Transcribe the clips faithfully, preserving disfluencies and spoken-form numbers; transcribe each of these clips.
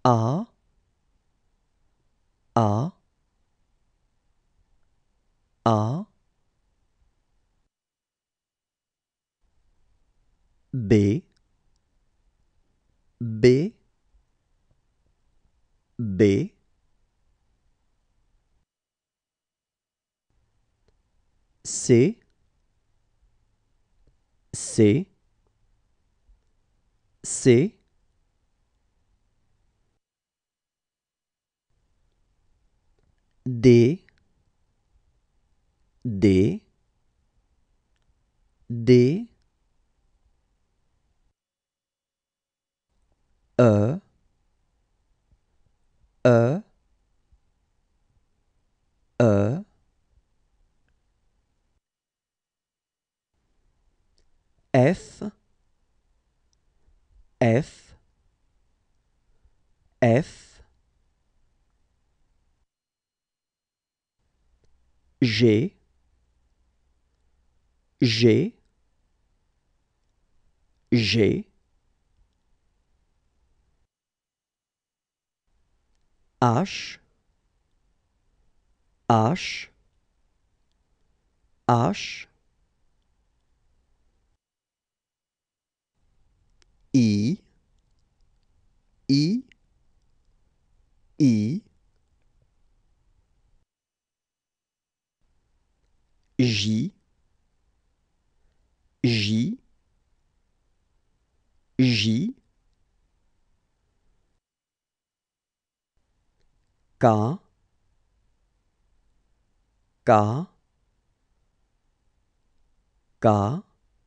A, A, A, B, B, B, C, C, C, D, D, D, E, E, E, F, F, F, G, G, G, H, H, H, I, I, I, J, J, J, K, K, K,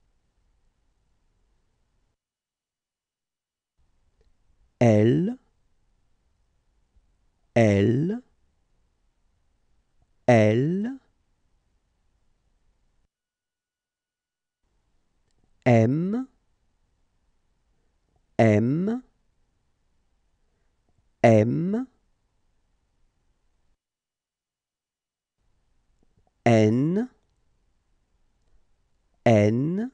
L, L, L, M, M, M, N, N,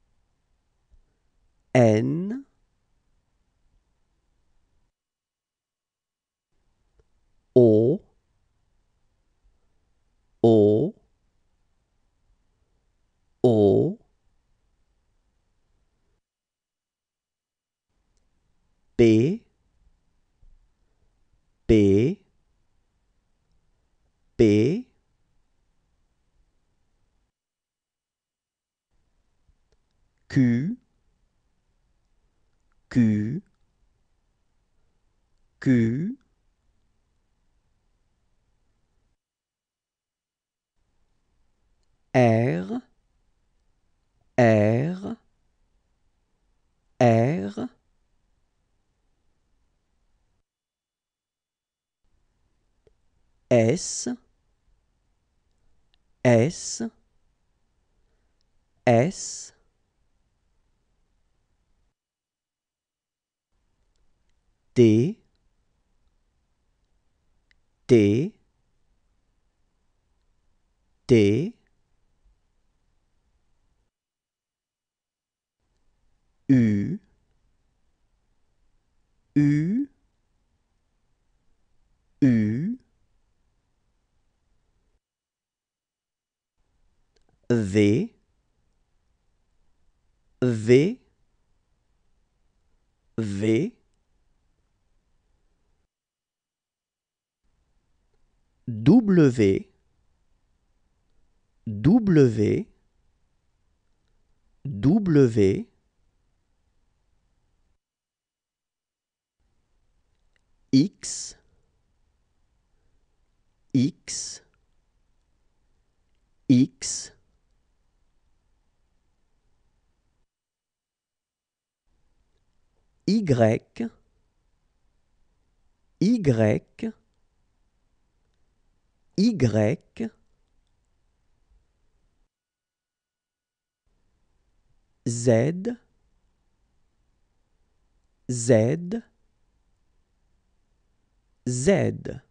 N, O, O, O, P, P, P, Q, Q, Q, R, R, R, S, S, S, T, T, T, U, U, U, V, V, V, W, W, W, X, X, X, Y, Y, Y, Z, Z, Z.